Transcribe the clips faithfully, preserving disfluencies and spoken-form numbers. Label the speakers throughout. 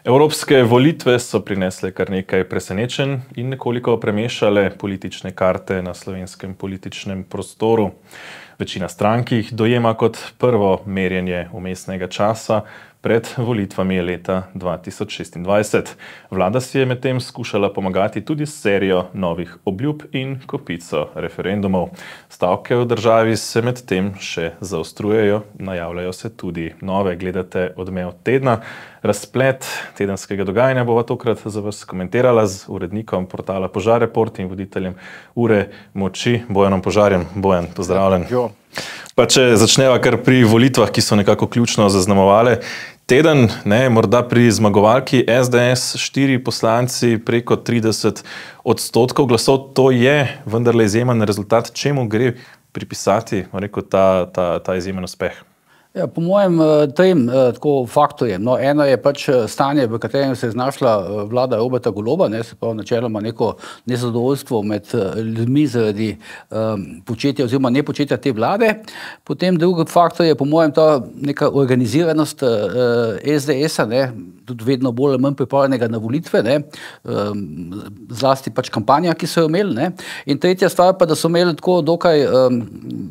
Speaker 1: Evropske volitve so prinesle kar nekaj presenečenj in nekoliko premešale politične karte na slovenskem političnem prostoru. Večina strank jih dojema kot prvo merjenje vmesnega časa pred volitvami leta dva tisoč šestindvajset. Vlada si je medtem skušala pomagati tudi s serijo novih obljub in kopico referendumov. Stavke v državi se medtem še zaostrujejo, najavljajo se tudi nove. Gledate Odmev tedna. Razplet tedenskega dogajanja bova tokrat za vas komentirala z urednikom portala Požar Report in voditeljem Ure moči, Bojanom Požarjem. Bojan, pozdravljen.
Speaker 2: Jo.
Speaker 1: Pa če začneva kar pri volitvah, ki so nekako ključno zaznamovale teden, ne, morda pri zmagovalki S D S štiri poslanci preko trideset odstotkov glasov, to je vendarle izjemen rezultat. Čemu gre pripisati, rekel, ta, ta, ta izjemen uspeh?
Speaker 2: Ja, po mojem trem tako faktorjem. No, eno je pač stanje, v katerem se je znašla vlada Roberta Goloba, ne, se pravi načeloma neko nezadovoljstvo med ljudmi zaradi um, početja oziroma nepočetja te vlade. Potem drugi faktor je po mojem ta neka organiziranost uh, S D S-a, ne, tudi vedno bolj ali manj pripravljenega na volitve, ne, um, zlasti pač kampanja, ki so jo imeli. Ne. In tretja stvar pa, da so imeli tako dokaj um,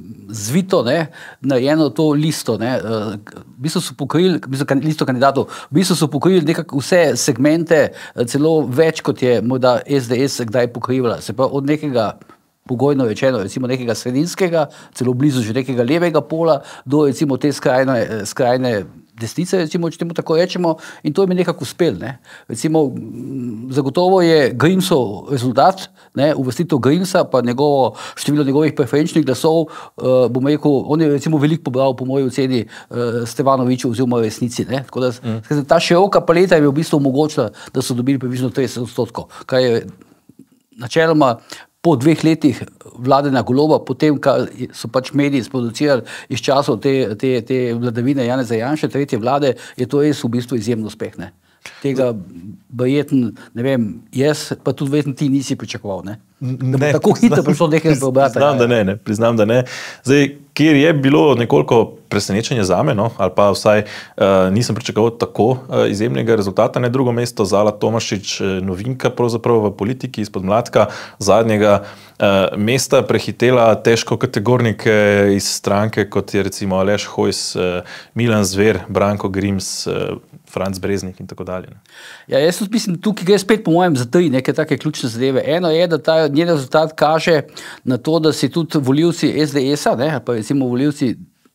Speaker 2: zvito, ne, narejeno to listo, ne. V bistvu so pokrili, listo kandidatov, v bistvu so pokrili nekako vse segmente, celo več, kot je morda S D S kdaj pokrivala. Se pa od nekega, pogojno rečeno, recimo nekega sredinskega, celo blizu že nekega levega pola, do recimo te skrajne, skrajne desnice, recimo, če temu tako rečemo, in to je mi nekako uspel. Ne. Recimo, zagotovo je Grimsov rezultat, ne, uvrstitev Grimsa, pa njegovo število njegovih preferenčnih glasov, uh, bom rekel, on je recimo veliko pobral po moji oceni uh, Stevanoviču oziroma Resnici. Ne. Tako da, mm. ta široka paleta je v bistvu omogočila, da so dobili približno trideset odstotkov, kar je načeloma po dveh letih vladanja Goloba, potem, kar so pač mediji sproducirali iz časov te, te, te vladavine Janeza Janše, tretje vlade, je to res v bistvu izjemno uspeh. Ne. Tega verjetno, ne vem, jaz, pa tudi verjetno ti nisi pričakoval, ne? Da bo tako hitro prišlo nekaj preobrata.
Speaker 1: Priznam, da ne, ne, priznam, da ne. Zdaj, kjer je bilo nekoliko presenečenje zame, no, ali pa vsaj uh, nisem pričakoval tako uh, izjemnega rezultata, ne, drugo mesto Zala Tomašič, novinka pravzaprav v politiki izpod mladka, zadnjega uh, mesta prehitela težko kategornike iz stranke, kot je recimo Aleš Hojs, uh, Milan Zver, Branko Grims, uh, Franc Breznik in tako dalje.
Speaker 2: Ja, jaz mislim, tukaj gre spet po mojem za tri neke take ključne zadeve. Eno je, da ta njen rezultat kaže na to, da si tudi volivci S D S-a, ne, pa recimo volivci,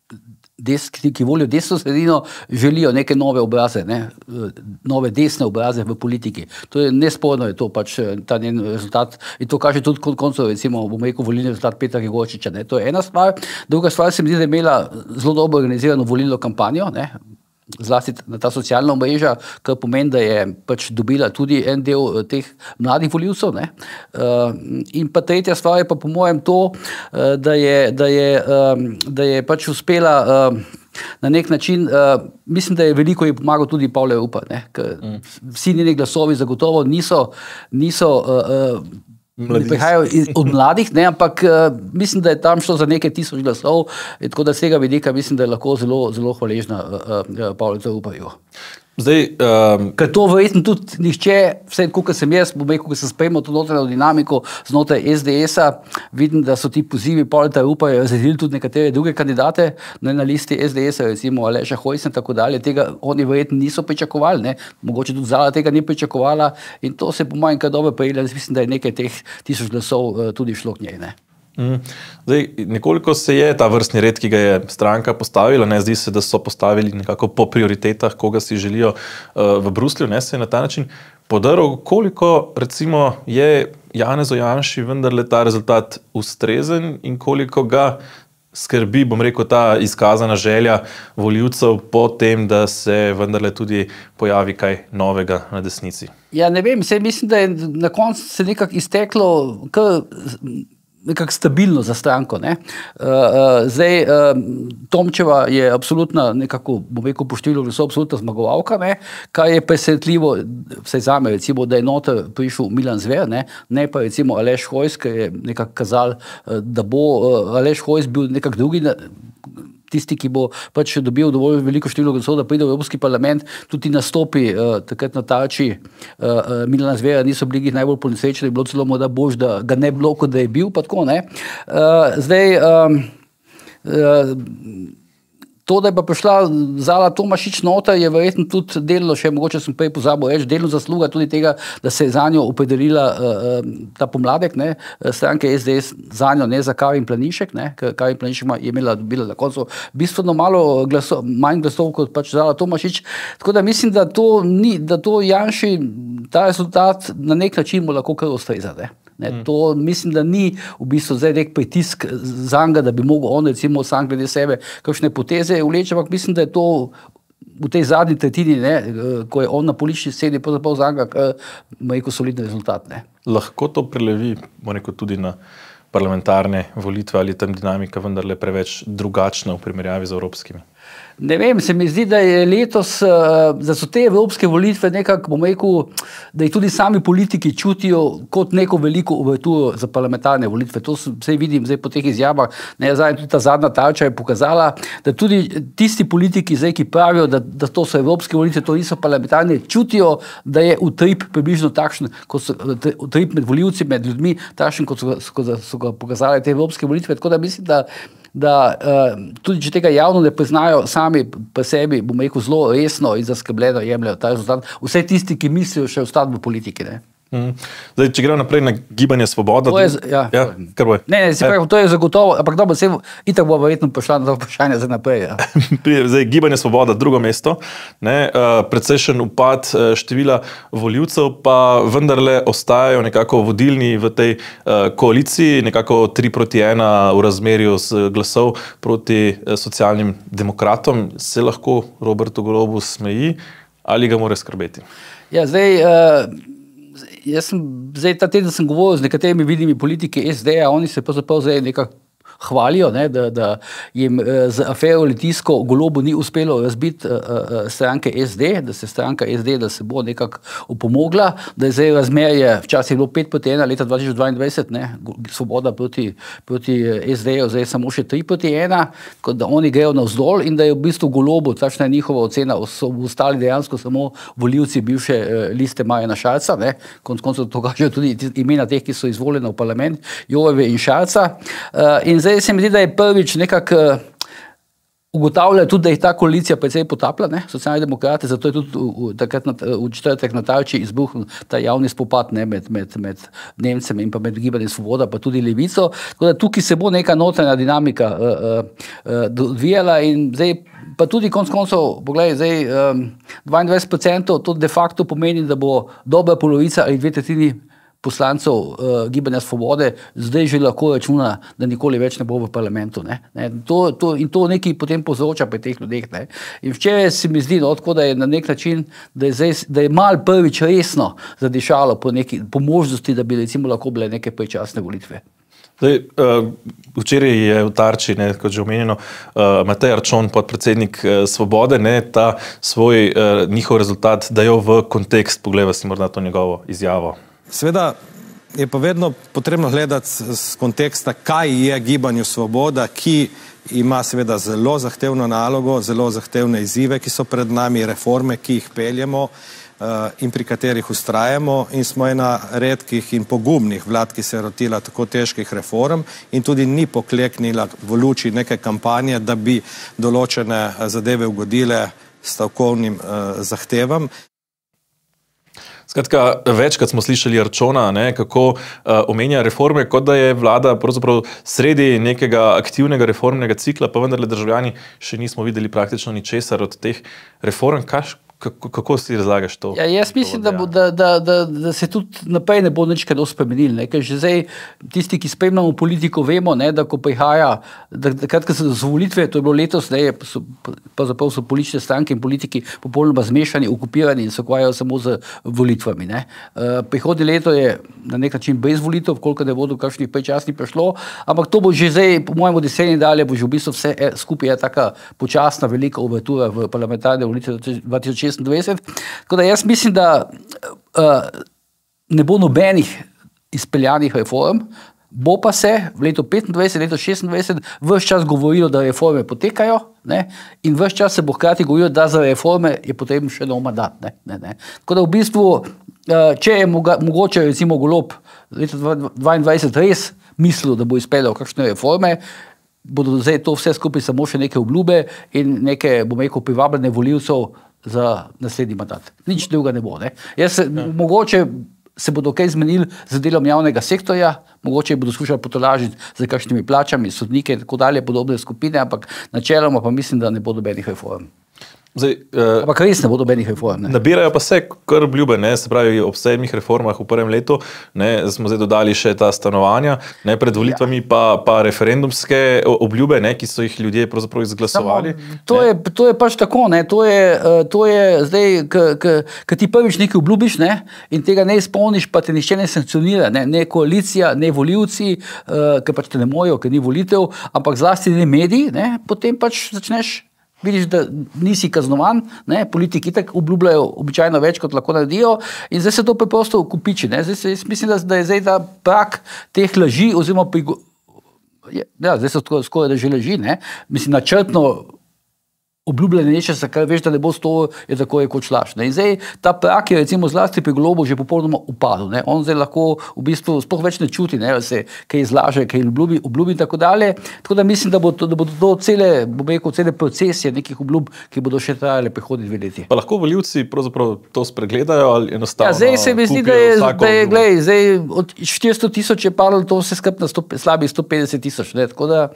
Speaker 2: des, ki volijo desno sredino, želijo neke nove obraze, ne, nove desne obraze v politiki. To je nesporno, je to pač ta njen rezultat in to kaže tudi kot koncu, recimo, bom rekel, volilni rezultat Petra Gregorčiča. Ne. To je ena stvar. Druga stvar se mi zdi, da je imela zelo dobro organizirano volilno kampanjo, ne, zlasti na ta socialna omrežja, kar pomeni, da je pač dobila tudi en del teh mladih volivcev. Ne. In pa tretja stvar je pa po mojem to, da je, da je, da je pač uspela na nek način, mislim, da je veliko je pomagal tudi Pavle Rupar, ne, ker vsi njeni glasovi zagotovo niso, niso ne prihajajo od mladih, ne, ampak uh, mislim, da je tam šlo za nekaj tisoč glasov, tako da z tega vidika mislim, da je lahko zelo, zelo hvaležna uh, uh, Pavletu Ruparju.
Speaker 1: Zdaj, um...
Speaker 2: Ker to verjetno tudi nihče, vse tako, kot sem jaz, bom rekel, ko sem spremljal to notranjo dinamiko znotraj S D S-a, vidim, da so ti pozivi Pavleta Ruparja razredili tudi nekatere druge kandidate, ne, na listi S D S-a, recimo Aleša Hojsa in tako dalje, tega oni verjetno niso pričakovali, ne, mogoče tudi Zala tega ni pričakovala in to se po mojem kar dobro prejela, mislim, da je nekaj teh tisoč glasov uh, tudi šlo k njej, ne.
Speaker 1: Mm. Zdaj, nekoliko se je ta vrstni red, ki ga je stranka postavila, ne, zdi se, da so postavili nekako po prioritetah, koga si želijo uh, v Bruslju, ne, se je na ta način podaril, koliko recimo je Janezu Janši vendarle ta rezultat ustrezen in koliko ga skrbi, bom rekel, ta izkazana želja volivcev po tem, da se vendarle tudi pojavi kaj novega na desnici.
Speaker 2: Ja, ne vem, se mislim, da je na koncu se nekako izteklo kar nekako stabilno za stranko. Ne. Uh, uh, zdaj, uh, Tomčeva je absolutna, nekako, bom rekel, po številu glasov absolutna zmagovalka, ne, kaj je presenetljivo, vsaj zame, recimo, da je noter prišel Milan Zver, ne, ne pa recimo Aleš Hojs, ki je nekako kazal, uh, da bo uh, Aleš Hojs bil nekako drugi tisti, ki bo pač dobil dovolj veliko število glasov, da pride v Evropski parlament, tudi nastopi uh, takrat na tarči uh, Milana Zvera, niso bili najbolj ponesrečeni, bilo celo morda bož, da ga ne bilo, kot da je bil, pa tako, ne. Uh, zdaj, um, uh, to, da je pa prišla Zala Tomašič nota, je verjetno tudi delno, še mogoče sem prej pozabil reči, delno zasluga tudi tega, da se je za njo opredelila uh, ta pomladek, ne, stranke S D S za njo, ne za Karin Planišek, ne, ker Karin Planišek je imela, dobila na koncu bistveno malo glasov, manj glasov kot pač Zala Tomašič, tako da mislim, da to ni, da to Janši, ta rezultat na nek način mu lahko kar ustreza, ne. Ne, to mislim, da ni v bistvu zdaj nek pritisk za njega, da bi mogel on recimo sam glede sebe kakšne poteze vleči, ampak mislim, da je to v tej zadnji tretjini, ne, ko je on na politični sceni pravzaprav za njega rekel solidni rezultat. Ne.
Speaker 1: Lahko to prelevi tudi na parlamentarne volitve ali tam dinamika vendarle preveč drugačna v primerjavi z evropskimi?
Speaker 2: Ne vem, se mi zdi, da je letos, da so te evropske volitve nekako, bom rekel, da jih tudi sami politiki čutijo kot neko veliko uverturo za parlamentarne volitve. To se vidim zdaj po teh izjavah. Ne, zdaj tudi ta zadnja tarča je pokazala, da tudi tisti politiki zdaj, ki pravijo, da, da to so evropske volitve, to niso parlamentarne, čutijo, da je utrip približno takšen, kot so utrip med volivci, med ljudmi, takšen, kot so, so, so ga pokazali te evropske volitve. Tako da mislim, da da uh, tudi, če tega javno ne priznajo, sami pa sebi, bom rekel, zelo resno in zaskrbljeno jemljajo ta rezultat. Vse tisti, ki mislijo še ostati v politiki, ne.
Speaker 1: Mm. Zdaj, če gremo naprej na Gibanje Svoboda...
Speaker 2: To je, ja, ja,
Speaker 1: kar boj.
Speaker 2: Ne, ne, se pravi, to je zagotovo, ampak dobro, se itak bo verjetno prišla na to vprašanje za naprej. Ja.
Speaker 1: Zdaj, Gibanje Svoboda, drugo mesto, ne, uh, predsejšen upad uh, števila volivcev, pa vendarle ostajajo nekako vodilni v tej uh, koaliciji, nekako tri proti ena v razmerju z glasov proti uh, socialnim demokratom. Se lahko Robertu Golobu smeji ali ga mora skrbeti?
Speaker 2: Ja, zdaj... Uh, Jaz sem, zdaj ta teden sem govoril z nekaterimi vidnimi politiki S D-ja, oni se pravzaprav zdaj nekako hvalijo, ne, da, da jim z afero Litijsko Golobu ni uspelo razbiti uh, stranke S D, da se stranka S D, da se bo nekako opomogla, da je zdaj razmerje, včasih je bilo pet proti ena, leta dva tisoč dvaindvajset, ne, Svoboda proti, proti S D-ju, zdaj je samo še tri proti ena, kot da oni grejo navzdol in da je v bistvu Golobu, takšna je njihova ocena, so ostali dejansko samo volivci bivše uh, liste Marjana Šarca, ne, konec koncev to kažejo tudi imena teh, ki so izvoljeni v parlament, Jourove in Šarca, uh, in zdaj se mi zdi, da je prvič nekako ugotavljajo tudi, da je ta koalicija precej potapla, ne, socialni demokrati, zato je tudi v, takrat na, v četrtek na tarči izbruhnil ta javni spopad, ne, med, med, med Nemcem in pa med Gibanjem Svoboda, pa tudi Levico. Tako da tukaj se bo neka notranja dinamika uh, uh, odvijala in zdaj pa tudi konec koncev, pogledaj, zdaj um, dvaindvajset procentov to de facto pomeni, da bo dobra polovica ali dve tretjini poslancev uh, Gibanja Svobode zdaj že lahko računa, da nikoli več ne bo v parlamentu. Ne? Ne? To, to, in to nekaj potem povzroča pri teh ljudeh. Ne? In včeraj se mi zdi, no, tako, da je na nek način, da je, zdaj, da je mal prvič resno zadišalo po, neki, po možnosti, da bi recimo lahko bile neke predčasne volitve.
Speaker 1: Zdaj, uh, včeraj je v tarči, ne, kot že omenjeno, uh, Matej Arčon, podpredsednik uh, Svobode, ne, ta svoj uh, njihov rezultat dajo v kontekst, pogleda si morda to njegovo izjavo.
Speaker 3: Seveda je pa vedno potrebno gledati z konteksta, kaj je Gibanju Svoboda, ki ima seveda zelo zahtevno nalogo, zelo zahtevne izzive, ki so pred nami, reforme, ki jih peljemo in pri katerih ustrajamo, in smo ena redkih in pogumnih vlad, ki se je rotila tako težkih reform in tudi ni pokleknila v luči neke kampanje, da bi določene zadeve ugodile stavkovnim zahtevam.
Speaker 1: Skratka, večkrat smo slišali Arčona, ne, kako uh, omenja reforme, kot da je vlada pravzaprav sredi nekega aktivnega reformnega cikla, pa vendarle državljani še nismo videli praktično ničesar od teh reform. Kaš, kako, kako si razlagaš to?
Speaker 2: Ja, jaz mislim, to, da, bo, da, da, da, da se tudi naprej ne bo nič kaj spremenili. Ne? Ker že zdaj tisti, ki spremljamo politiko, vemo, ne, da ko prihaja, da, da kratko se z volitve, to je bilo letos, da je, so, pravzaprav so politične stranke in politiki popolnoma zmešani, okupirani in se ukvarjajo samo z volitvami. Ne? Uh, prihodnje leto je na nek način brez volitev, koliko ne bodo kakšnih predčasnih prišlo, ampak to bo že zdaj, po mojem desenju dalje, bo že v bistvu vse je, skupaj je taka počasna, velika uvertura v parlamentarne volitve dva tisoč šestindvajset. Tako da jaz mislim, da uh, ne bo nobenih izpeljanih reform, Bo pa se v letu petindvajset, letu šestindvajset ves čas govorilo, da reforme potekajo, ne, in ves čas se bo hkrati govorilo, da za reforme je potreben še nov mandat. Ne, ne, ne. Tako da v bistvu, če je mogoče recimo Golob leta dvaindvajset res mislil, da bo izpeljal kakšne reforme, bodo zdaj to vse skupaj samo še neke obljube in neke, bom rekel, privabljene volivcev za naslednji mandat. Nič druga ne bo. Ne. Jaz se, ja. Mogoče se bodo kaj zmenili z delom javnega sektorja, mogoče bodo skušali potolažiti z kakšnimi plačami, sodnike in tako dalje, podobne skupine, ampak načeloma pa mislim, da ne bo nobenih reform. Zdaj, uh, ampak res ne bo nobenih reform. Ne.
Speaker 1: Nabirajo pa se kar obljube, ne, se pravi ob sedmih reformah v prvem letu, ne, smo zdaj dodali še ta stanovanja, ne, pred volitvami ja. pa, pa referendumske obljube, ne, ki so jih ljudje pravzaprav izglasovali.
Speaker 2: Samo, to, je, to je pač tako, ne, to je, to je zdaj, ko ti prvič nekaj obljubiš, ne, in tega ne izpolniš, pa te nišče ne sankcionira, ne, ne koalicija, ne volivci, uh, ker pač te ne mojo, ker ni volitev, ampak zlasti ne mediji, ne, potem pač začneš vidiš, da nisi kaznovan, ne, politiki tak obljubljajo običajno več, kot lahko naredijo in zdaj se to preprosto kupiči. Ne. Zdaj se, jaz mislim, da, da je zdaj ta prak teh laži, oziroma prigo... ja, zdaj so skoraj da že laži, ne. Mislim, načrtno obljubljanje nečesa, kar veš, da ne bo sto, je tako je kot laž. In zdaj ta prak je recimo zlasti pri Golobu že popolnoma upadel. Ne. On zdaj lahko v bistvu sploh več ne čuti, ne, da se kaj izlaže, kaj obljubi, obljubi in tako dalje. Tako da mislim, da bo to, da bodo to cele, bom rekel, cele procesije nekih obljub, ki bodo še trajale prihodnji dve leti.
Speaker 1: Pa lahko volivci pravzaprav to spregledajo ali enostavno
Speaker 2: ja, zdaj se mi zdi, da je, da je glej, zdaj od štiristo tisoč je padlo to vse skupaj na slabih sto petdeset tisoč. Tako da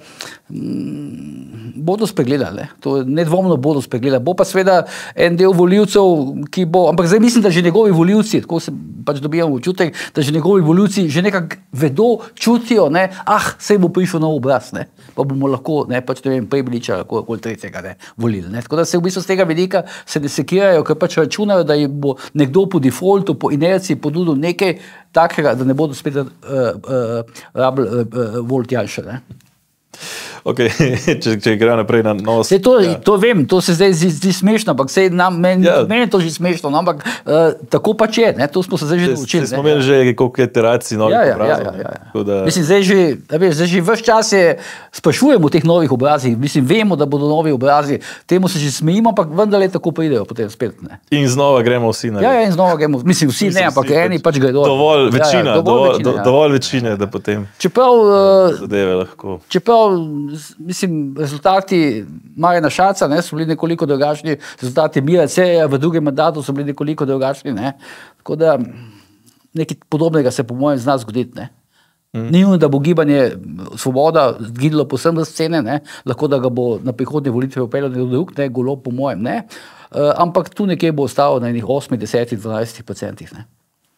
Speaker 2: mm, bodo spregledali. To je nedvomno bodo spregledali. Bo pa seveda en del volivcev, ki bo, ampak zdaj mislim, da že njegovi volivci, tako se pač dobijamo občutek, da že njegovi volivci že nekako vedo, čutijo, ne, ah, sej bo prišel nov obraz, ne, pa bomo lahko, ne, pač ne vem, Prebiliča, okoli tretjega, ne, volili, ne. Tako da se v bistvu z tega vidika se ne sekirajo, ker pač računajo, da jim bo nekdo po defaultu, po inerciji ponudil nekaj takega, da ne bodo spet uh, uh, rabili uh, volt Janša, ne.
Speaker 1: Ok, če, če gre naprej na novo...
Speaker 2: Sej to, ja. to vem, to se zdaj zdi, zdi smešno, ampak sej nam, meni, ja. meni je to že smešno, no, ampak uh, tako pač je, ne, to smo se zdaj že naučili.
Speaker 1: Smo imeli že koliko iteracij novih
Speaker 2: ja, ja,
Speaker 1: obrazov.
Speaker 2: Ja, ja, ja. Da... Mislim, zdaj že, veš, zdaj že ves čas je, sprašujemo o teh novih obrazih, mislim, vemo, da bodo novi obrazi, temu se že smejimo, ampak vendar le tako pridejo potem spet, ne.
Speaker 1: In znova gremo vsi na...
Speaker 2: Ja, ja, in znova gremo, mislim, vsi mislim, ne, ampak vsi, eni pač gredo.
Speaker 1: Dovolj večina, ja, ja, dovolj, dovolj večine, ja. dovolj večine, da potem
Speaker 2: čeprav, uh,
Speaker 1: zadeve lahko...
Speaker 2: Čeprav, mislim, rezultati Marjana Šarca, ne, so bili nekoliko drugačni, rezultati Mira Cerarja v drugem mandatu so bili nekoliko drugačni, ne. Tako da nekaj podobnega se po mojem zna zgoditi, ne. Mm. Ni nujno, da bo gibanje Svoboda zginilo posebno scene, ne, lahko da ga bo na prihodnje volitve upeljal nekdo drug, ne, Golob po mojem, ne, uh, ampak tu nekje bo ostalo na enih osmih, desetih, dvanajstih procentih, ne.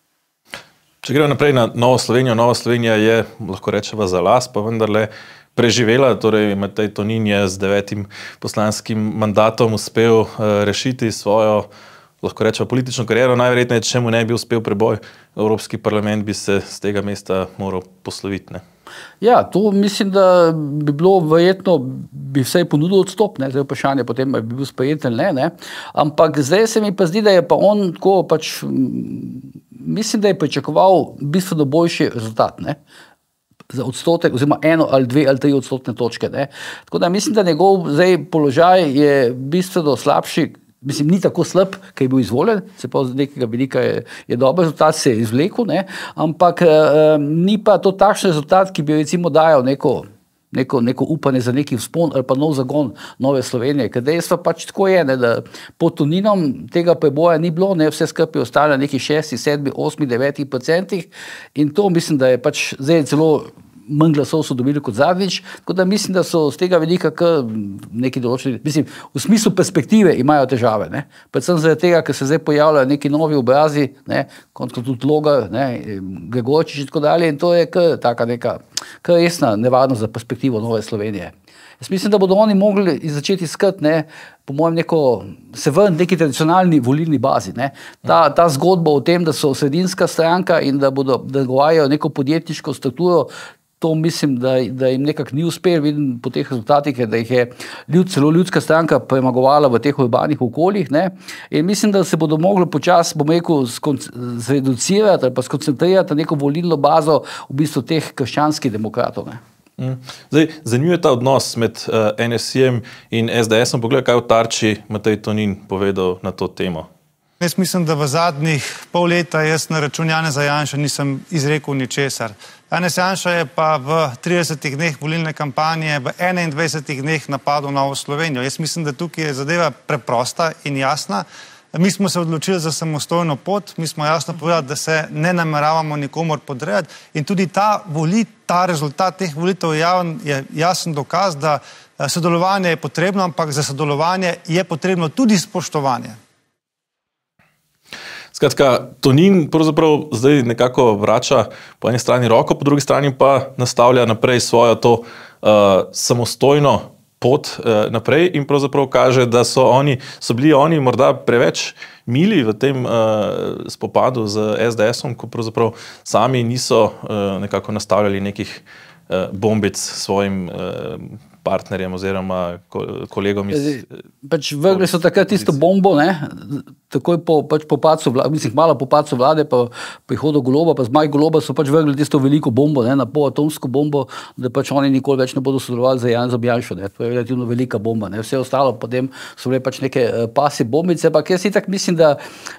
Speaker 1: Če gremo naprej na Novo Slovenijo, Nova Slovenija je, lahko rečeva za las, pa vendarle preživela, torej Matej Tonin je z devetim poslanskim mandatom uspel uh, rešiti svojo, lahko rečeva, politično kariero, najverjetneje, če mu ne bi uspel preboj, Evropski parlament bi se z tega mesta moral posloviti, ne?
Speaker 2: Ja, to mislim, da bi bilo verjetno, bi vsej ponudil odstop, ne, zdaj vprašanje potem bi bil sprejet ali ne, ne, ampak zdaj se mi pa zdi, da je pa on tako pač, mislim, da je pričakoval bistveno boljši rezultat, ne, za odstotek, oziroma eno ali dve ali tri odstotne točke, ne. Tako da mislim, da njegov zdaj položaj je bistveno slabši, mislim, ni tako slab, ki je bil izvoljen, se pa z nekega vidika je, je dober rezultat, se je izvlekel, ne, ampak eh, ni pa to takšen rezultat, ki bi recimo dajal neko, neko, neko upanje za neki vzpon ali pa nov zagon Nove Slovenije, ker dejstvo pač tako je, ne, da pod Toninom tega preboja ni bilo, ne, vse skupaj ostalo na nekih šestih, sedmih, osmih, devetih procentih in to mislim, da je pač zdaj celo manj glasov so dobili kot zadnjič, tako da mislim, da so z tega vidika kar neki določeni, mislim, v smislu perspektive imajo težave, ne, predvsem zaradi tega, ker se zdaj pojavljajo neki novi obrazi, ne, kot tudi Logar, ne, Gregorčič in tako dalje in to je kar taka neka, kar resna nevarnost za perspektivo Nove Slovenije. Jaz mislim, da bodo oni mogli začeti iskati, ne, po mojem neko, se vrniti neki tradicionalni volilni bazi, ne. Ta, ta zgodba o tem, da so sredinska stranka in da bodo, da govajo neko podjetniško strukturo, to mislim, da, da jim nekako ni uspelo, vidim po teh rezultatih, da jih je ljud, celo ljudska stranka premagovala v teh urbanih okoljih, ne, in mislim, da se bodo mogli počasi, bom rekel, zreducirati ali pa skoncentrirati na neko volilno bazo v bistvu teh krščanskih demokratov, ne.
Speaker 1: Zdaj, zanimiv je ta odnos med uh, N S I-jem in S D S-om. Poglej, kaj v Tarči Matej Tonin povedal na to temo.
Speaker 4: Jaz mislim, da v zadnjih pol leta jaz na račun Janeza Janše nisem izrekel ničesar. Janez Janša je pa v tridesetih dneh volilne kampanje v enaindvajsetih dneh napadel Novo Slovenijo. Jaz mislim, da tukaj je zadeva preprosta in jasna. Mi smo se odločili za samostojno pot, mi smo jasno povedali, da se ne nameravamo nikomor podrejati in tudi ta volit, ta rezultat teh volitev je jasen dokaz, da sodelovanje je potrebno, ampak za sodelovanje je potrebno tudi spoštovanje.
Speaker 1: Skratka, Tonin pravzaprav zdaj nekako vrača po eni strani roko, po drugi strani pa nastavlja naprej svojo to uh, samostojno pot uh, naprej in pravzaprav kaže, da so, oni, so bili oni morda preveč mili v tem uh, spopadu z S D S-om, ko pravzaprav sami niso uh, nekako nastavljali nekih uh, bombic svojim uh, partnerjem oziroma kolegom iz...
Speaker 2: Pač vrgli so takrat tisto bombo, ne, takoj po, pač po padcu vlade, mislim, malo po padcu vlade, pa prihodu Goloba, pa zmaj Goloba so pač vrgli tisto veliko bombo, ne, na polatomsko bombo, da pač oni nikoli več ne bodo sodelovali za Janezom Janšo, ne, to je relativno velika bomba, ne, vse ostalo potem so bile pač neke uh, pasi bombice, ampak jaz itak mislim, da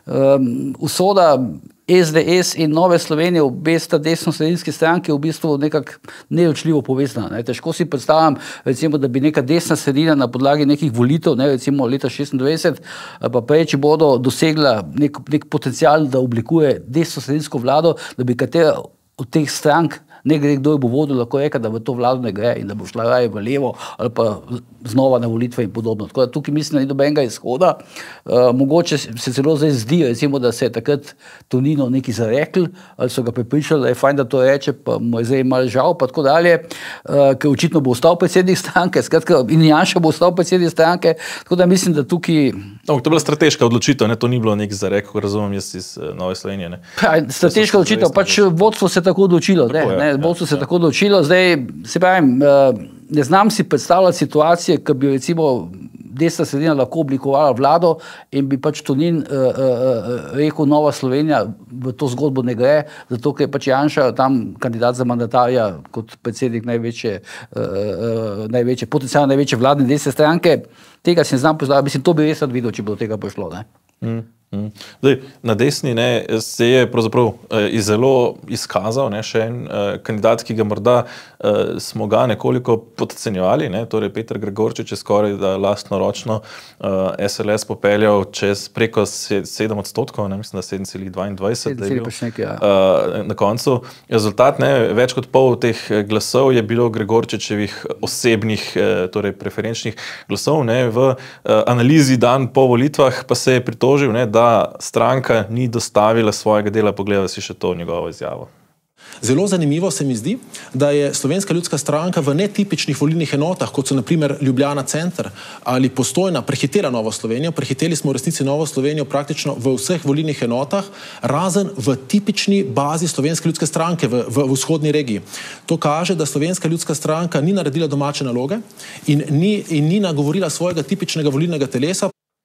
Speaker 2: um, usoda S D S in Nove Slovenije, obe sta desno-sredinske stranke v bistvu nekako neločljivo povezana. Ne. Težko si predstavljam, recimo, da bi neka desna sredina na podlagi nekih volitev, ne, recimo leta šestindvajset, pa prej, če bodo dosegla nek, nek potencial, da oblikuje desno-sredinsko vlado, da bi katera od teh strank, ne gre kdo bo vodil, lahko reka, da v to vlado ne gre in da bo šla raje v levo ali pa znova na volitve in podobno. Tako da tukaj mislim, da ni dobenega izhoda. Uh, mogoče se celo zdaj zdi, recimo, da se je takrat Tonino nekaj zarekl, ali so ga prepričali, da je fajn, da to reče, pa mu je zdaj malo žal, pa tako dalje, uh, ker očitno bo ostal predsednik stranke, skratka, in Janša bo ostal predsednik stranke, tako da mislim, da tukaj...
Speaker 1: No, to je bila strateška odločitev, ne? To ni bilo nek zarek, razumem jaz iz uh, Nove Slovenije. Ne?
Speaker 2: Pa, strateška odločitev, pač vodstvo se tako odločilo, ne,
Speaker 1: tako je,
Speaker 2: ne,
Speaker 1: ja,
Speaker 2: vodstvo se
Speaker 1: ja.
Speaker 2: tako odločilo, zdaj se pravim, uh, ne znam si predstavljati situacije, ki bi recimo desna sredina lahko oblikovala vlado in bi pač Tonin uh, uh, rekel Nova Slovenija v to zgodbo ne gre, zato ker je pač Janša tam kandidat za mandatarja kot predsednik največje, uh, uh, največje potencialno največje vladne desne stranke. Tega si ne znam pozdraviti, mislim, to bi res rad videl, če bi do tega prišlo, ne.
Speaker 1: Mm. Zdaj, na desni ne, se je pravzaprav eh, zelo izkazal ne, še en eh, kandidat, ki ga morda eh, smo ga nekoliko podcenjevali, ne, torej Peter Gregorčič je skoraj da lastnoročno eh, S L S popeljal čez preko sedem odstotkov, ne, mislim, da sedem celih dvaindvajset, da je bil
Speaker 2: nekaj, ja.
Speaker 1: eh, na koncu. Rezultat, ne, več kot pol teh glasov je bilo Gregorčičevih osebnih, eh, torej preferenčnih glasov, ne, v eh, analizi dan po volitvah pa se je pritožil, ne, da da stranka ni dostavila svojega dela, pogleda si še to njegovo izjavo.
Speaker 5: Zelo zanimivo se mi zdi, da je Slovenska ljudska stranka v netipičnih volilnih enotah, kot so na primer Ljubljana Center ali Postojna, prehitela Novo Slovenijo. Prehiteli smo v resnici Novo Slovenijo praktično v vseh volilnih enotah, razen v tipični bazi Slovenske ljudske stranke v, v, v vzhodni regiji. To kaže, da Slovenska ljudska stranka ni naredila domače naloge in ni, in ni nagovorila svojega tipičnega volilnega telesa.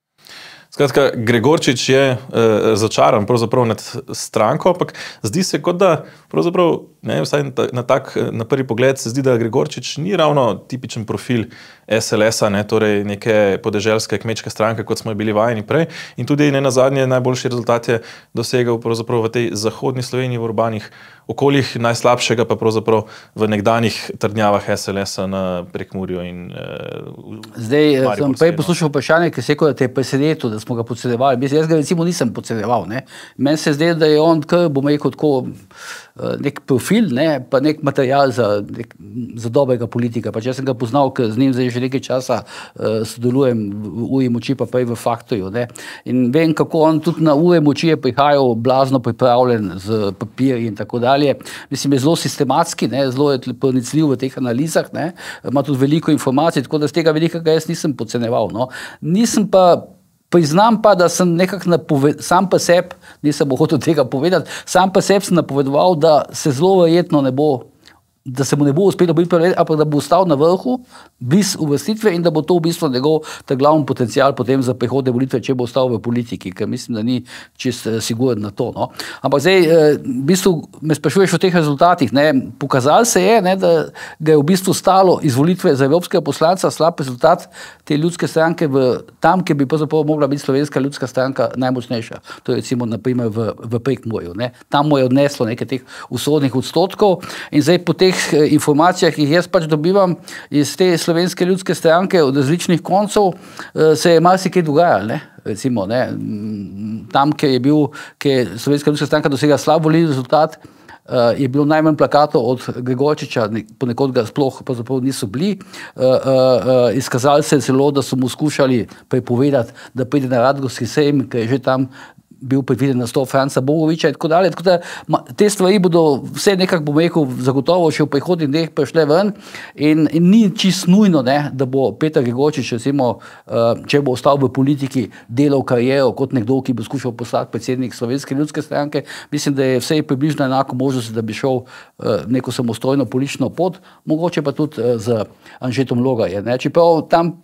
Speaker 1: Skratka, Gregorčič je eh, začaran pravzaprav nad stranko, ampak zdi se, kot da pravzaprav, ne, vsaj na, tak, na prvi pogled se zdi, da Gregorčič ni ravno tipičen profil S L S-a, ne, torej neke podeželske kmečke stranke, kot smo bili vajeni prej. In tudi ne nazadnje najboljši rezultat je dosegal pravzaprav v tej zahodni Sloveniji, v urbanih okoljih, najslabšega pa pravzaprav v nekdanjih trdnjavah S L S-a na Prekmurju in uh,
Speaker 2: Zdaj, sem prej poslušal vprašanje, ki se je rekel, da te je presenetil, da smo ga podcenjevali. Jaz ga recimo nisem podcenjeval, ne. Meni se zdi, da je on, kar bom rekel tako, nek profil, ne, pa nek material za, nek, za dobrega politika. Pač jaz sem ga poznal, ker z njim zdaj že nekaj časa uh, sodelujem v Uri moči, pa prej v Faktorju, ne. In vem, kako on tudi na Ure moči je prihajal blazno pripravljen z papirji in tako dalje. Mislim, je zelo sistematski, ne, zelo je pronicljiv v teh analizah, ne, ima tudi veliko informacij, tako da z tega velikega jaz nisem podcenjeval, no. Nisem pa Priznam pa, da sem nekako napovedal, sam pa sebi, nisem hotel tega povedati, sam pa sebi sem napovedoval, da se zelo verjetno ne bo da se mu ne bo uspelo biti prvi, ampak da bo ostal na vrhu, bliz uvrstitve in da bo to v bistvu njegov ta glavni potencial potem za prihodne volitve, če bo ostal v politiki, ker mislim, da ni čist siguren na to. No. Ampak zdaj, v bistvu me sprašuješ o teh rezultatih. Ne. Pokazalo se je, ne, da ga je v bistvu stalo izvolitve za evropskega poslanca slab rezultat te ljudske stranke v, tam, kjer bi pravzaprav mogla biti Slovenska ljudska stranka najmočnejša. To je recimo naprimer v, v Prekmurju. Ne. Tam mu je odneslo nekaj teh usodnih odstotkov in zdaj po teh informacijah, ki jih jaz pač dobivam iz te Slovenske ljudske stranke od različnih koncev, se je marsikaj dogajalo, ne, recimo, ne, tam, kjer je bil, kjer je Slovenska ljudska stranka dosegla slab volilni rezultat, je bilo najmanj plakatov od Gregorčiča, ponekod ga sploh pravzaprav niso bili, izkazali se je celo, da so mu skušali prepovedati, da pride na Radgorski sejem, ker je že tam bil predviden nastop Franca Bogoviča in tako dalje. Tako da te stvari bodo vse nekako, bom rekel, zagotovo še v prihodnjih dneh prišle ven in, in ni čisto nujno, ne, da bo Peter Gregorčič, recimo, če bo ostal v politiki, delal kariero kot nekdo, ki bo skušal postati predsednik Slovenske ljudske stranke. Mislim, da je vse približno enako možnosti, da bi šel neko samostojno politično pot, mogoče pa tudi z Anžetom Logarjem. Čeprav tam,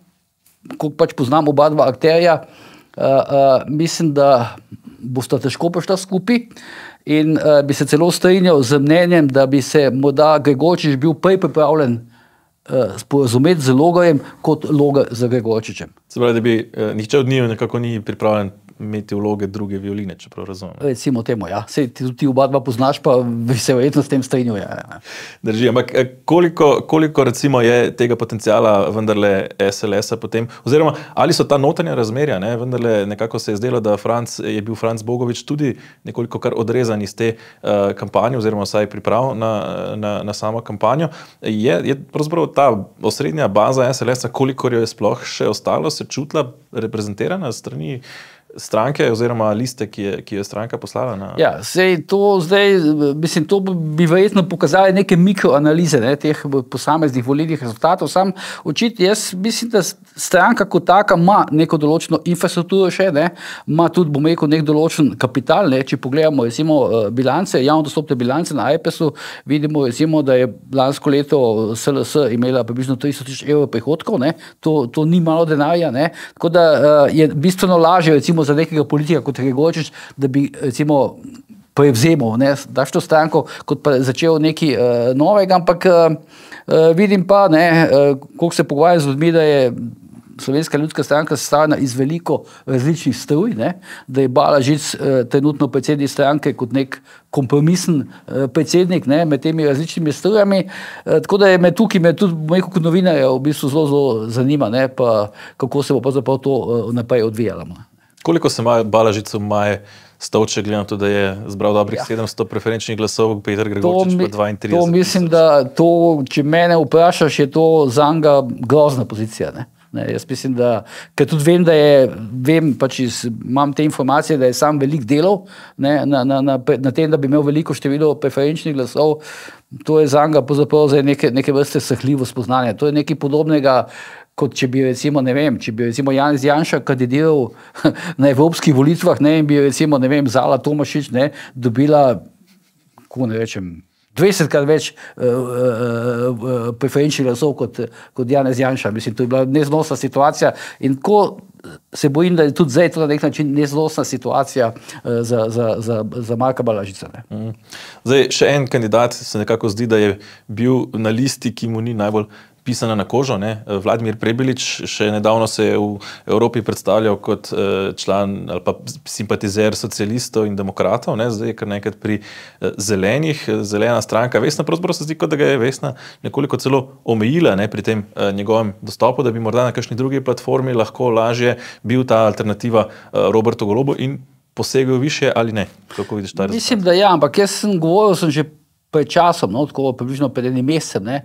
Speaker 2: ko pač poznam oba dva akterja, uh, uh, mislim, da bosta težko prišla skupaj in uh, bi se celo strinjal z mnenjem, da bi se morda Gregorčič bil prej pripravljen uh, sporazumeti z Logarjem kot Logar z Gregorčičem.
Speaker 1: Se pravi, da bi uh, nihče od njih nekako ni pripravljen imeti vloge druge violine, čeprav razumem.
Speaker 2: Recimo temu, ja. Sej ti, ti oba dva poznaš, pa bi se verjetno s tem strinjal. Ja.
Speaker 1: Drži, ampak koliko, koliko recimo je tega potencijala vendarle S L S-a potem, oziroma ali so ta notranja razmerja, ne, vendarle nekako se je zdelo, da Franc, je bil Franc Bogovič tudi nekoliko kar odrezan iz te uh, kampanje, oziroma vsaj priprav na, na, na samo kampanjo. Je, je pravzaprav ta osrednja baza S L S-a, kolikor jo je sploh še ostalo, se čutila reprezentirana strani stranke oziroma liste, ki je, ki je stranka poslala na...
Speaker 2: Ja, sej to zdaj, mislim, to bi verjetno pokazali neke mikroanalize, ne, teh posameznih volilnih rezultatov. Sam očitno, jaz mislim, da stranka kot taka ima neko določeno infrastrukturo še, ne, ima tudi, bom rekel, nek določen kapital, ne, če pogledamo, recimo, bilance, javno dostopne bilance na I P E S-u, vidimo, recimo, da je lansko leto S L S imela približno tristo tisoč evrov prihodkov, ne, to, to ni malo denarja, ne, tako da je bistveno lažje, recimo, za nekega politika kot Gregorčič, da bi recimo prevzemal, ne, daš to stranko, kot pa začel nekaj uh, novega, ampak uh, vidim pa, ne, uh, koliko se pogovarjam z ljudmi, da je Slovenska ljudska stranka sestavljena iz veliko različnih struj, ne, da je Balažic uh, trenutno predsednik stranke kot nek kompromisen uh, predsednik, ne, med temi različnimi strujami, uh, tako da je me tukaj, me tudi neko kot novinarja v bistvu zelo, zelo zanima, ne, pa kako se bo pravzaprav to uh, naprej odvijalo.
Speaker 1: Koliko se ima Balažic v Maje Stovče, gledam to, da je zbral dobrih ja. sedemsto preferenčnih glasov, Peter Gregorčič pa dvaintrideset.
Speaker 2: To mislim, da to, če mene vprašaš, je to zanga grozna pozicija, ne. Ne, jaz mislim, da, ker tudi vem, da je, vem, pač iz, imam te informacije, da je sam velik delov, ne, na, na, na, na tem, da bi imel veliko število preferenčnih glasov, to je zanga pravzaprav za neke, neke vrste srhljivo spoznanje. To je nekaj podobnega, kot če bi recimo, ne vem, če bi recimo Janez Janša kandidiral na evropskih volitvah, ne, in bi recimo, ne vem, Zala Tomašič, ne, dobila, kako ne rečem, dvajsetkrat več uh, uh, uh, preferenčnih glasov kot, kot Janez Janša. Mislim, to je bila neznosna situacija in ko se bojim, da je tudi zdaj to na nek način neznosna situacija uh, za, za, za, za Marka Balažica. Ne.
Speaker 1: Mm. Zdaj, še en kandidat se nekako zdi, da je bil na listi, ki mu ni najbolj pisana na kožo, ne. Vladimir Prebilič še nedavno se je v Evropi predstavljal kot član ali pa simpatizer socialistov in demokratov, ne. Zdaj je kar nekaj pri zelenih, zelena stranka. Vesna, pravzaprav se zdi, kot da ga je Vesna nekoliko celo omejila, ne, pri tem njegovem dostopu, da bi morda na kakšni drugi platformi lahko lažje bil ta alternativa Robertu Golobu in posegel više ali ne? Kako vidiš ta rezultat?
Speaker 2: Mislim, da ja, ampak jaz sem govoril, sem že pred časom, no, tako približno pred enim mesecem, ne,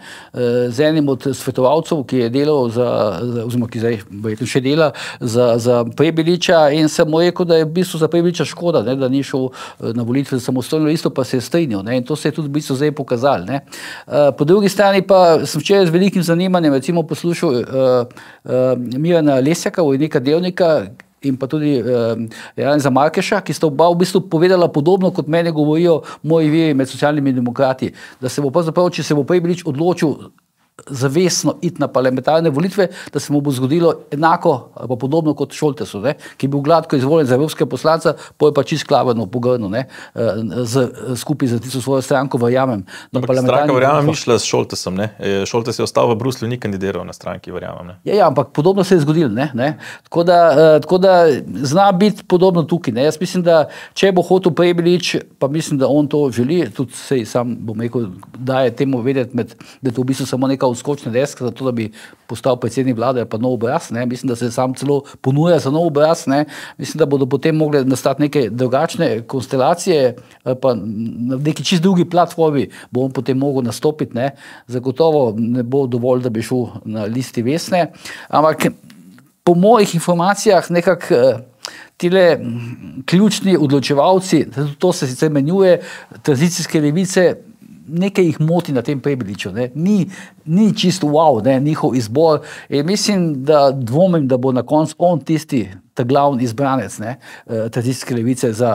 Speaker 2: z enim od svetovalcev, ki je delal za, za oziroma ki zdaj verjetno še dela za, za Prebiliča in sem mu rekel, da je v bistvu za Prebiliča škoda, ne, da ni šel na volitve za samostojno listo, pa se je strinjal, ne, in to se je tudi v bistvu zdaj pokazalo, ne. Po drugi strani pa sem včeraj z velikim zanimanjem recimo poslušal uh, uh, Mirana Lesjaka, urednika Dnevnika, in pa tudi eh, Janeza Markeša, ki sta oba v bistvu povedala podobno, kot meni govorijo moji viri med socialnimi demokrati, da se bo pravzaprav, če se bo Prebilič odločil zavestno iti na parlamentarne volitve, da se mu bo zgodilo enako ali pa podobno kot Šoltesu, ne, ki je bil gladko izvoljen za evropskega poslanca, pa je pa čist klavrno pogrnil, ne, z, skupaj za tisto svojo stranko, verjamem.
Speaker 1: Stranka, verjamem, ni šla s Šoltesom, ne. Šoltes je ostal v Bruslju, ni kandidiral na stranki, verjamem, ne.
Speaker 2: Ja, ja, ampak podobno se je zgodilo, ne, ne. Tako da, tako da zna biti podobno tukaj, ne. Jaz mislim, da če bo hotel Prebilič, pa mislim, da on to želi, tudi sej sam bom rekel, daje temu vedeti, med, da je to v bistvu samo neka odskočna deska za to, da bi postal predsednik vlade, pa nov obraz, ne. Mislim, da se sam celo ponuja za nov obraz, ne. Mislim, da bodo potem mogli nastati neke drugačne konstelacije, pa na neki čist drugi platformi bo on potem mogel nastopiti, ne. Zagotovo ne bo dovolj, da bi šel na listi Vesne, ampak po mojih informacijah nekako tile ključni odločevalci, to se sicer menjuje, tranzicijske levice, nekaj jih moti na tem Prebiliču, ne. Ni, ni čisto wow, ne, njihov izbor. In mislim, da dvomim, da bo na koncu on tisti, ta glavni izbranec, ne, tranzicijske levice za,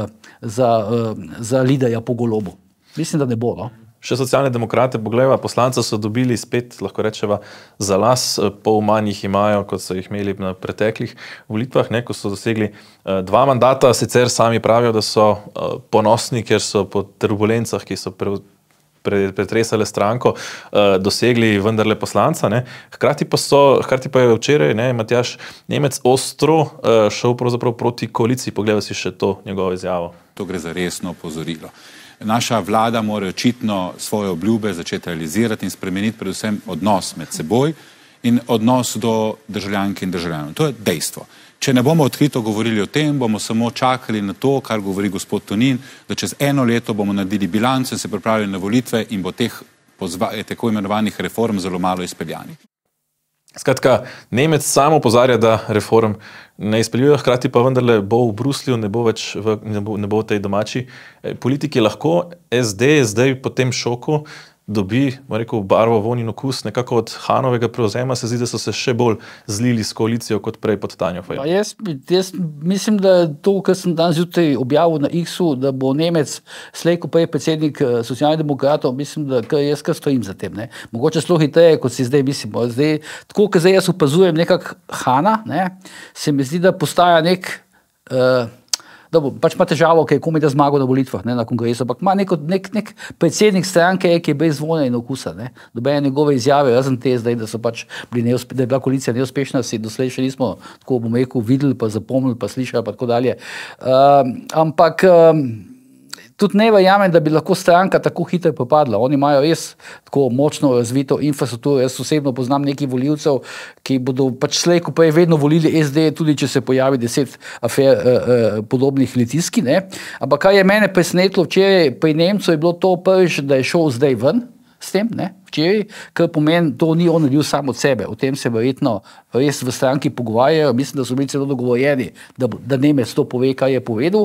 Speaker 2: za, za liderja po Golobu. Mislim, da ne bo, no.
Speaker 1: Še socialne demokrate, poglejva, poslanca so dobili spet, lahko rečeva, za las, pol manj jih imajo, kot so jih imeli na preteklih volitvah, ne, ko so dosegli dva mandata, sicer sami pravijo, da so ponosni, ker so po turbulencah, ki so pre, pretresale stranko, dosegli vendarle poslanca, ne. Hkrati pa so, hkrati pa je včeraj, ne, Matjaž Nemec ostro šel pravzaprav proti koaliciji, poglejva si še to njegovo izjavo.
Speaker 6: To gre za resno opozorilo. Naša vlada mora očitno svoje obljube začeti realizirati in spremeniti predvsem odnos med seboj in odnos do državljank in državljanov. To je dejstvo. Če ne bomo odkrito govorili o tem, bomo samo čakali na to, kar govori gospod Tonin, da čez eno leto bomo naredili bilanco in se pripravili na volitve in bo teh tako imenovanih reform zelo malo izpeljanih.
Speaker 1: Skratka, Nemec samo opozarja, da reform ne izpeljuje, hkrati pa vendarle bo v Bruslju, ne bo več v, ne bo, ne bo v tej domači politiki. Lahko S D zdaj po tem šoku dobi, bom rekel, barvo, vonj in okus, nekako od Hanovega prevzema se zdi, da so se še bolj zlili s koalicijo kot prej pod Tanjo Fajon.
Speaker 2: Jaz, jaz mislim, da to, kar sem danes jutri objavil na X-u, da bo Nemec slej ko prej predsednik socialnih demokratov, mislim, da kar jaz kar stojim za tem, ne. Mogoče zelo hitreje, kot si zdaj mislimo. Zdaj, tako, kot zdaj jaz opazujem nekak Hana, ne, se mi zdi, da postaja nek uh, Dobro, pač ima težavo, ker je komaj da zmagal na volitvah, ne, na kongresu, ampak ima nek, nek, nek predsednik stranke, ki je brez vonja in okusa, ne. Dobene njegove izjave, razen te zdaj, da so pač bili neuspe, da je bila koalicija neuspešna, si doslej še nismo, tako bom rekel, videli, pa zapomnili, pa slišali, pa tako dalje. Uh, ampak um, tudi ne verjamem, da bi lahko stranka tako hitro propadla. Oni imajo res tako močno razvito infrastrukturo. Jaz osebno poznam nekaj volivcev, ki bodo pač slej ko prej vedno volili S D, tudi če se pojavi deset afer eh, eh, podobnih Litijski, ne. Ampak kaj je mene presenetilo včeraj pri Nemcu, je bilo to prvič, da je šel zdaj ven s tem, ne, včeraj, kar pomeni, to ni on naredil sam od sebe. O tem se verjetno res v stranki pogovarjajo. Mislim, da so bili celo dogovorjeni, da, da Nemec to pove, kaj je povedal.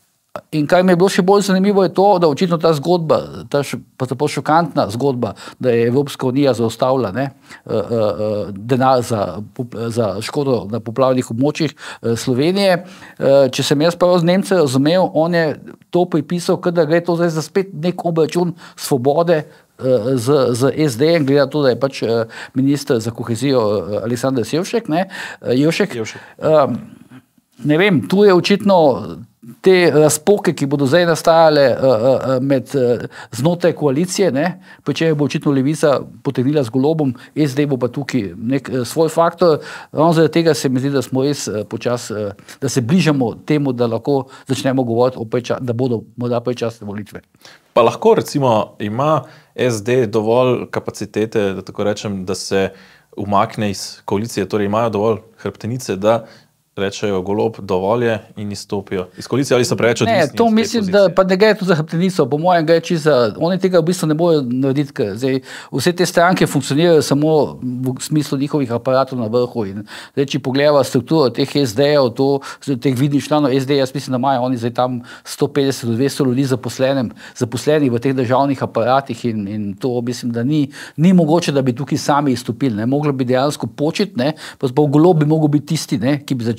Speaker 2: In kaj mi je bilo še bolj zanimivo je to, da očitno ta zgodba, ta šokantna zgodba, da je Evropska unija zaustavila, ne, denar za, za škodo na poplavnih območjih Slovenije. Če sem jaz prav z Nemce razumel, on je to pripisal, da gre to zdaj za spet nek obračun svobode z, z S D-jem, gleda to, da je pač minister za kohezijo Aleksander Jevšek, ne, Jevšek. Ne vem, tu je očitno te razpoke, ki bodo zdaj nastajale uh, med uh, znotraj koalicije, ne, pa če bo očitno Levica potegnila z Golobom, S D bo pa tukaj nek uh, svoj faktor. Ravno zaradi tega se mi zdi, da smo res uh, počas, uh, da se bližamo temu, da lahko začnemo govoriti o preča, da bodo morda prečasne volitve.
Speaker 1: Pa lahko recimo ima S D dovolj kapacitete, da tako rečem, da se umakne iz koalicije, torej imajo dovolj hrbtenice, da rečejo Golob dovolj je in izstopijo iz koalicije, ali so preveč odvisni?
Speaker 2: Ne, to mislim, da pa ne gre tu za hrbtenico, po mojem gre čisto za, oni tega v bistvu ne bojo narediti, ker zdaj vse te stranke funkcionirajo samo v smislu njihovih aparatov na vrhu in zdaj, če pogledava strukturo teh S D-jev, to, teh vidnih članov S D, jaz mislim, da imajo oni zdaj tam sto petdeset do dvesto ljudi zaposlenih, zaposlenih v teh državnih aparatih in, in to mislim, da ni, ni mogoče, da bi tukaj sami izstopili, ne, moglo bi dejansko početi, ne, pa Golob bi mogel biti tisti, ne, ki bi začel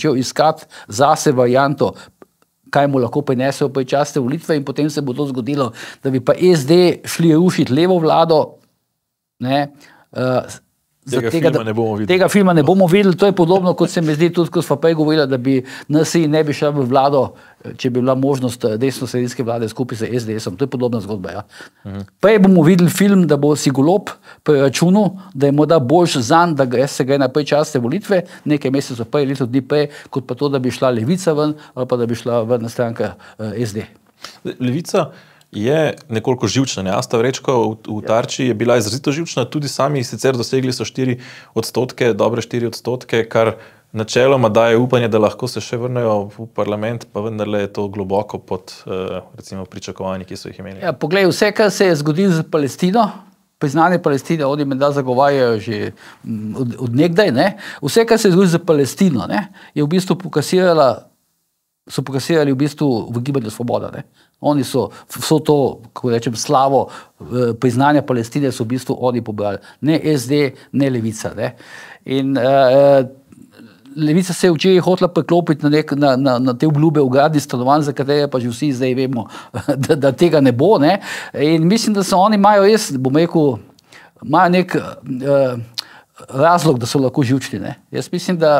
Speaker 2: začel iskati zase varianto, kaj mu lahko prinesejo predčasne volitve in potem se bo to zgodilo, da bi pa S D šli rušiti levo vlado, ne, uh,
Speaker 1: Tega,
Speaker 2: tega,
Speaker 1: filma ne bomo videli.
Speaker 2: Tega filma ne bomo videli, to je podobno, kot se mi zdi tudi, kot sva prej govorila, da bi N S I ne bi šla v vlado, če bi bila možnost desno-sredinske vlade skupaj z S D S-om. To je podobna zgodba. Ja. Uh-huh. Prej bomo videli film, da bo si Golob pri računu, da je morda boljš zanj, da gre, se gre na predčasne volitve, nekaj mesecev prej, leto dni prej, kot pa to, da bi šla Levica ven, ali pa da bi šla ven stranka uh, S D.
Speaker 1: Levica je nekoliko živčna. Ne? Asta Vrečko v, v Tarči je bila izrazito živčna, tudi sami sicer dosegli so štiri odstotke, dobre štiri odstotke, kar načeloma daje upanje, da lahko se še vrnejo v parlament, pa vendarle je to globoko pod recimo pričakovanji, ki so jih imeli.
Speaker 2: Ja, poglej, vse, kar se je zgodilo z Palestino, priznanje Palestine, oni menda zagovarjajo že od, od nekdaj, ne? Vse, kar se je zgodilo z Palestino, ne? Je v bistvu pokasirala so pokasirali v bistvu v gibanju Svoboda. Ne? Oni so vso to, kako rečem, slavo priznanja Palestine so v bistvu oni pobrali. Ne S D, ne Levica. Ne? In uh, Levica se je včeraj hotela preklopiti na, nek, na, na, na te obljube v gradnji stanovanj, za katere pa že vsi zdaj vemo, da, da tega ne bo. Ne? In mislim, da so oni imajo res, bom rekel, imajo nek uh, razlog, da so lahko živčni. Ne? Jaz mislim, da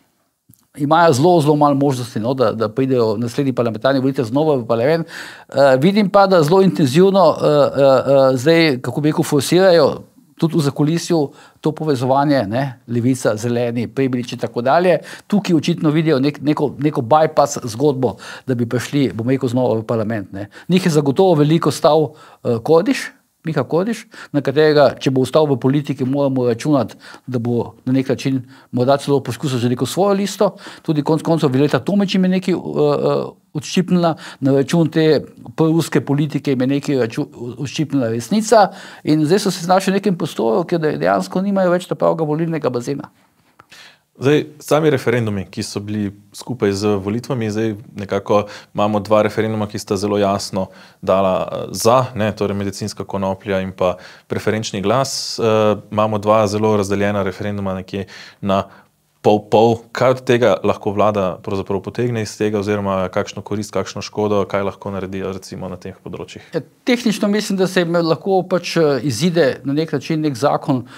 Speaker 2: imajo zelo, zelo malo možnosti, no, da, da pridejo naslednji parlamentarni volitev znova v parlament. Uh, vidim pa, da zelo intenzivno uh, uh, uh, zdaj, kako bi rekel, forsirajo tudi v zakulisju to povezovanje, ne, Levica, Zeleni, Prebilič in tako dalje. Tukaj očitno vidijo nek, neko, neko bypass zgodbo, da bi prišli, bom rekel, znova v parlament. Ne. Njih je zagotovo veliko stal uh, Kordiš, Miha Kordiš, na katerega, če bo ostal v politiki, moramo računati, da bo na nek način morda celo poskusil že neko svojo listo. Tudi konc koncev Violeta Tomić im je nekaj uh, uh, odščipnila, na račun te proruske politike im je nekaj odščipnila Resnica in zdaj so se znašli v nekem prostoru, ker dejansko nimajo več ta pravega volilnega bazena.
Speaker 1: Zdaj, sami referendumi, ki so bili skupaj z volitvami, zdaj nekako imamo dva referenduma, ki sta zelo jasno dala za, ne, torej medicinska konoplja in pa preferenčni glas. E, imamo dva zelo razdeljena referenduma nekje na pol-pol. Kaj od tega lahko vlada pravzaprav potegne iz tega, oziroma kakšno korist, kakšno škodo, kaj lahko naredijo recimo na teh področjih?
Speaker 2: Ja, tehnično mislim, da se lahko pač izide na nek način nek zakon uh,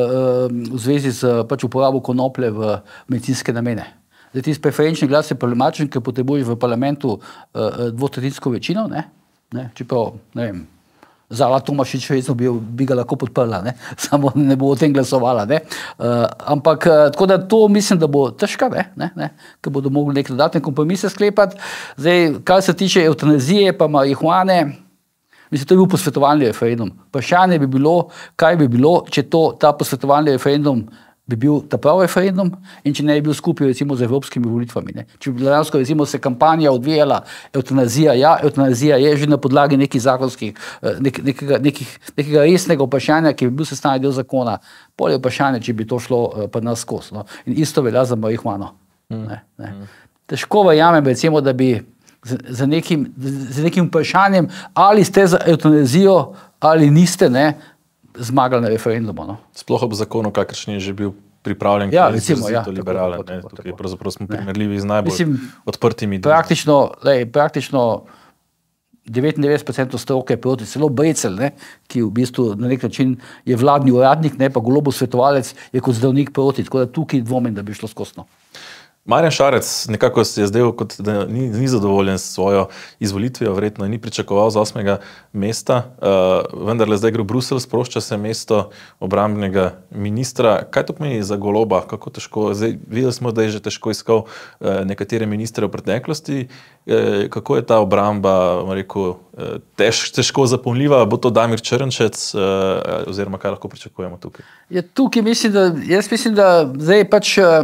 Speaker 2: v zvezi z pač uporabo konoplje v medicinske namene. Zdaj, tisti preferenčni glas je problematičen, ker potrebuješ v parlamentu uh, dvotretjinsko večino, ne? Ne? Čeprav, ne vem, Zala Tomašič bi, bi ga lahko podprla, ne? Samo ne bo o tem glasovala. Ne? Uh, ampak tako da to mislim, da bo težka, ne? Ne? Ne? Ker bodo mogli neke dodatne kompromise sklepati. Zdaj, kar se tiče eutanazije pa marihuane, mislim, to je bil posvetovalni referendum. Vprašanje bi bilo, kaj bi bilo, če to, ta posvetovalni referendum bi bil ta pravi referendum in če ne bi bil skupaj recimo z evropskimi volitvami. Ne. Če bi dejansko recimo se kampanja odvijala eutanazija, ja, eutanazija je že na podlagi nekih zakonskih, nek, nekega, nekih, nekega resnega vprašanja, ki bi bil sestavni del zakona, pol je vprašanje, če bi to šlo pa nas skozi. No. In isto velja za marihuano. Mm. Ne, ne. Težko verjamem recimo, da bi z, z, nekim, z nekim vprašanjem, ali ste za eutanazijo ali niste, ne, zmagali na referendumu. No.
Speaker 1: Sploh ob zakonu, kakršen je že bil pripravljen,
Speaker 2: ja,
Speaker 1: ki je
Speaker 2: recimo, ja,
Speaker 1: liberalen.
Speaker 2: tako, tako, tako,
Speaker 1: Tukaj pravzaprav smo primerljivi z najbolj
Speaker 2: Mislim,
Speaker 1: odprtimi.
Speaker 2: Praktično, lej, praktično devetindevetdeset procentov stroke proti, celo Brecelj, ne, ki v bistvu na nek način je vladni uradnik, ne, pa Golobov svetovalec je kot zdravnik proti, tako da tukaj dvomim, da bi šlo skosno.
Speaker 1: Marjan Šarec nekako se je zdel, kot da ni, ni zadovoljen s svojo izvolitvijo, verjetno ni pričakoval z osmega mesta, uh, vendarle zdaj gre v Bruselj, sprošča se mesto obrambnega ministra. Kaj to pomeni za Goloba? Kako težko? Zdaj, videli smo, da je že težko iskal uh, nekatere ministre v preteklosti. Uh, kako je ta obramba, rekel, uh, tež, težko zapomljiva? Bo to Damir Črnčec? Uh, oziroma, kaj lahko pričakujemo tukaj?
Speaker 2: Ja, tukaj mislim, da, jaz mislim, da zdaj pač uh,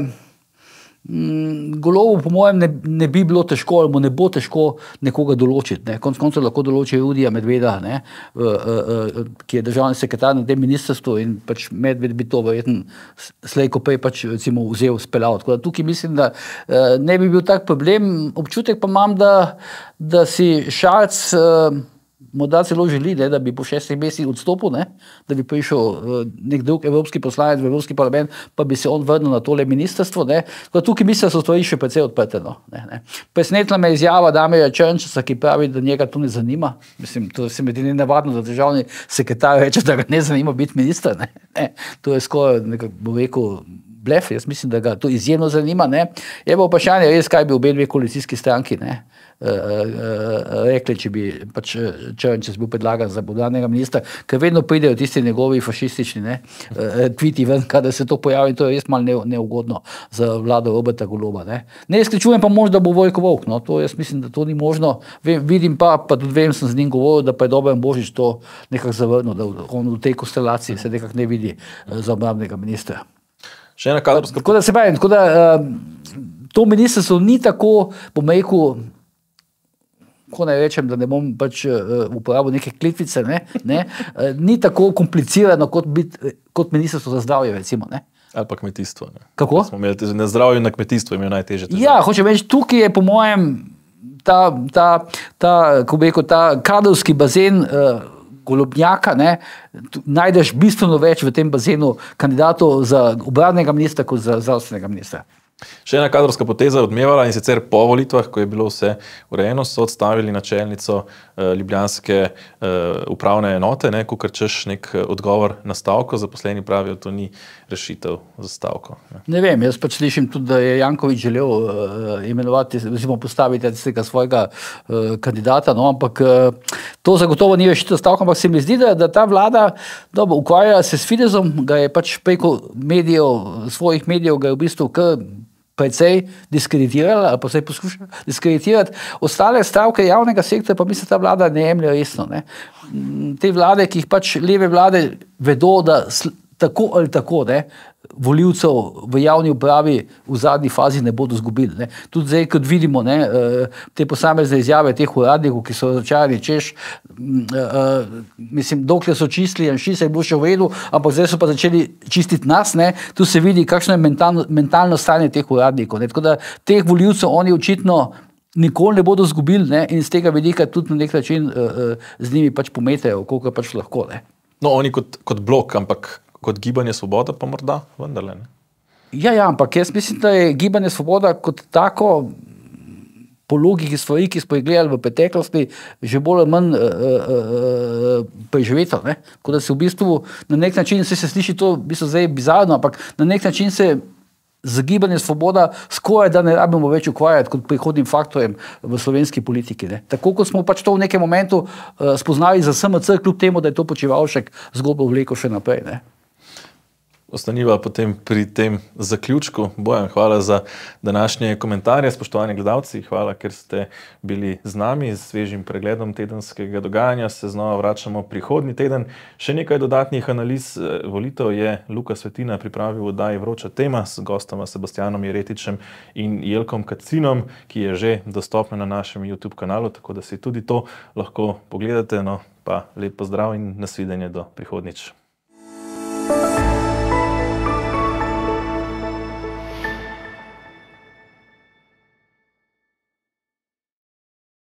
Speaker 2: Golobu, po mojem, ne, ne bi bilo težko, ali mu ne bo težko nekoga določiti. Ne. Konec koncev lahko določi Rudija Medveda, ne, uh, uh, uh, ki je državni sekretar na tem ministrstvu in pač Medved bi to verjetno slej ko prej pač recimo vzel, speljal. Tako da tukaj mislim, da uh, ne bi bil tak problem. Občutek pa imam, da, da si Šarec uh, morda celo želi, ne, da bi po šestih mesecih odstopil, ne, da bi prišel uh, nek drug evropski poslanec v Evropski parlament, pa bi se on vrnil na tole ministrstvo. Ne. Tukaj mislim, da so stvari še precej odprte. No, ne, ne. Presnetla me izjava Damirja Črnčeca, ki pravi, da njega to ne zanima. Mislim, to se mi zdi nenavadno, da državni sekretar reče, da ga ne zanima biti minister. Ne. Ne. To je skoraj, nekako bo rekel, blef. Jaz mislim, da ga to izjemno zanima. Ne. Je pa vprašanje res, kaj bi obe dve koalicijski stranki, ne, Uh, uh, rekli, če bi pač Črnčec bil predlagan za obrambnega ministra, ker vedno pridejo tisti njegovi fašistični ne, uh, tviti ven, kada se to pojavi, in to je res malo ne, neugodno za vlado Roberta Goloba. Ne, ne izključujem pa možno, da bo Vojko Volk, no, to jaz mislim, da to ni možno. Vem, vidim pa, pa tudi vem, sem z njim govoril, da pa je Dobojan Božič to nekako zavrnil, da on v tej konstelaciji se nekako ne vidi uh, za obrambnega ministra.
Speaker 1: Še ena kadrovska...
Speaker 2: Tako da se pravim, tako da uh, to ministrstvo ni tako, bom rekel, ko naj rečem, da ne bom pač uh, uporabil neke klitvice, ne, ne, uh, ni tako komplicirano kot, bit, kot ministrstvo za zdravje, recimo, ne.
Speaker 1: Ali pa kmetijstvo. Ne.
Speaker 2: Kako?
Speaker 1: Smo imeli na zdravju in na kmetijstvu imel najtežje.
Speaker 2: Ja, hočem reči, tukaj je po mojem ta, ta, ta, ko bi rekel, ta kadrovski bazen uh, Golobnjaka, ne, najdeš bistveno več v tem bazenu kandidatov za obrambnega ministra kot za zdravstvenega ministra.
Speaker 1: Še ena kadrovska poteza odmevala in sicer po volitvah, ko je bilo vse urejeno, so odstavili načelnico uh, ljubljanske uh, upravne enote, ne, ko češ nek odgovor na stavko, zaposleni pravijo, to ni rešitev za stavko. Ne,
Speaker 2: ne vem, jaz pač slišim tudi, da je Janković želel uh, imenovati, oziroma postaviti tega svojega uh, kandidata, no, ampak uh, to zagotovo ni rešitev stavko, ampak se mi zdi, da, da ta vlada dobro ukvarja se s Fideszom, ga je pač preko medijev, svojih medijev, ga je v bistvu kar precej diskreditirala, ali pa se poskuša diskreditirati. Ostale stavke javnega sektorja pa mislim, da ta vlada ne jemlje resno. Ne. Te vlade, ki jih pač leve vlade vedo, da tako ali tako ne, volivcev v javni upravi v zadnji fazi ne bodo zgubili. Ne. Tudi zdaj, kot vidimo, ne, te posamezne izjave teh uradnikov, ki so začali češ, mislim, dokler so čistili, Janši se je bilo še v redu, ampak zdaj so pa začeli čistiti nas, ne, tu se vidi, kakšno je mentalno, mentalno stanje teh uradnikov. Ne. Tako da teh volivcev oni očitno nikoli ne bodo zgubili, ne, in z tega vidika tudi na nek način uh, uh, z njimi pač pometajo, koliko pač lahko. Ne.
Speaker 1: No, oni kot, kot blok, ampak kot Gibanje Svoboda pa morda vendarle, ne?
Speaker 2: Ja, ja, ampak jaz mislim, da je Gibanje Svoboda kot tako po logiki stvari, ki smo jih gledali v preteklosti, že bolj ali manj uh, uh, uh, preživeto. Ne? Tako da se v bistvu na nek način, se, se sliši to v bistvu zdaj bizarno, ampak na nek način se z Gibanje Svoboda skoraj da ne rabimo več ukvarjati kot prihodnim faktorjem v slovenski politiki. Ne? Tako kot smo pač to v nekem momentu uh, spoznali za S M C, kljub temu, da je to Počivalšek zgodbo vlekel še naprej. Ne?
Speaker 1: Ostaniva potem pri tem zaključku. Bojan, hvala za današnje komentarje. Spoštovani gledalci, hvala, ker ste bili z nami. Z svežim pregledom tedenskega dogajanja se znova vračamo prihodnji teden. Še nekaj dodatnih analiz volitev je Luka Svetina pripravil v oddaji Vroča tema s gostoma Sebastianom Jeretičem in Jelkom Kacinom, ki je že dostopna na našem YouTube kanalu, tako da si tudi to lahko pogledate. No, pa lep pozdrav in nasvidenje do prihodnjič.